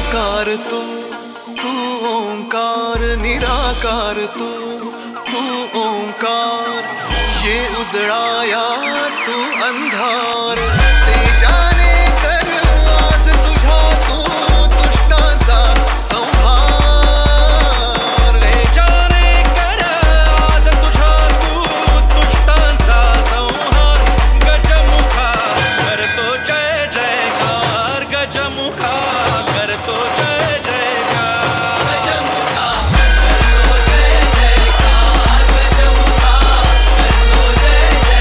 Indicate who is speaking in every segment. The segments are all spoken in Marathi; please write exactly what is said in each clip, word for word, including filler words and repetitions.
Speaker 1: निराकार तू तू ओंकार निराकार तू तू ओंकार ये उजळाया तू अंधार तेजाने कर आज तुझा तू दुष्टांचा संहार तेजाने कर आज तुझा तू दुष्टांचा संहार गजमुखा करतो जय जयकार गजमुखा करतो जय जयकार गजमुखा करतो जय जयकार गजमुखा करतो जय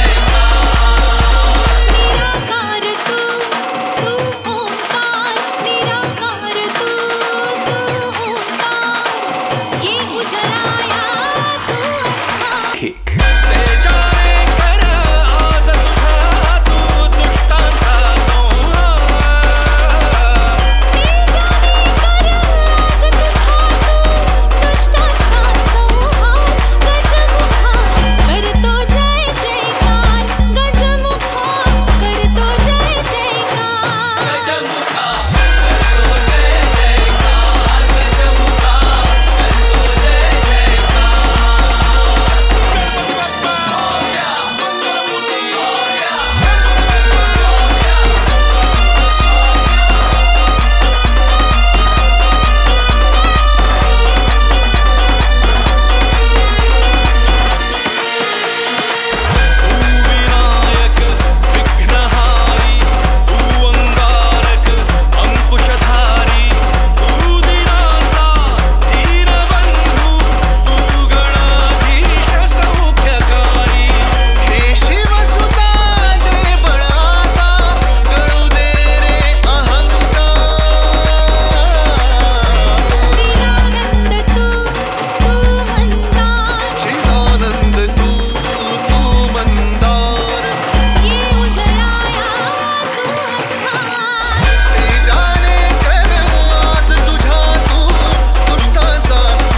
Speaker 1: जयकार निराकार तू तू ओंकार निराकार तू तू ओंकार ये उजळाया तू अंधार
Speaker 2: Kick.
Speaker 1: तेजाने कर आज तुझा तू दुष्टांचा संहार
Speaker 3: तेजाने कर आज तुझा तू दुष्टांचा संहार गजमुखा करतो जय जयकार गजमुखा करतो जय जयकार
Speaker 1: गजमुखा करतो जय जयकार गजमुखा करतो जय विनायक विघ्नहारी तू अंगारक अंकुशधारी तू दिनाचा दीनबंधू तू गणाधीश सौख्यकारी हे शिवसुता दे बळाता कळू दे रे अहंकार
Speaker 3: चिदानंद तू तू मंदार
Speaker 1: चिदानंद तू तू मंदार
Speaker 3: ये उजळाया तू अंधार
Speaker 1: तेजाने कर आज तुझा तू दुष्टांचा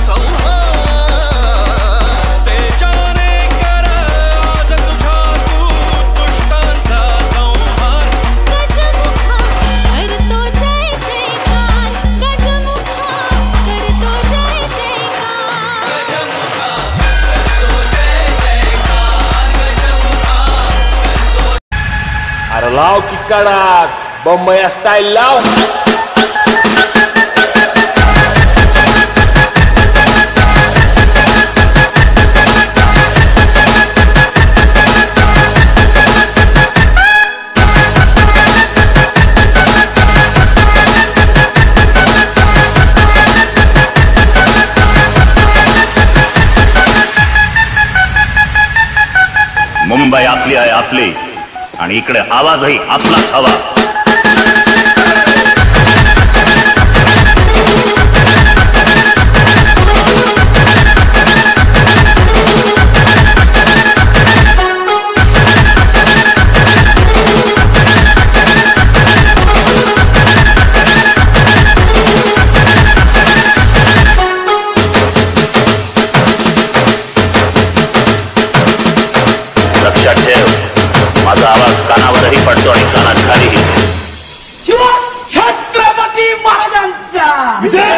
Speaker 1: संहार तेजाने कर आज तुझा तू दुष्टांचा संहार
Speaker 3: गजमुखा करतो जय जयकार गजमुखा करतो जय जयकार
Speaker 1: गजमुखा करतो जय जयकार गजमुखा करतो
Speaker 2: अरे लाव की कडक बंबई स्टाईल लाव.
Speaker 4: मुंबई आपली आहे आपली आणि इकडे आवाजही आपलाच हवा. लक्षात ठेव माझा आवाज कानावरही पडतो आणि कानात खालीही.
Speaker 5: छत्रपती महाराजांचा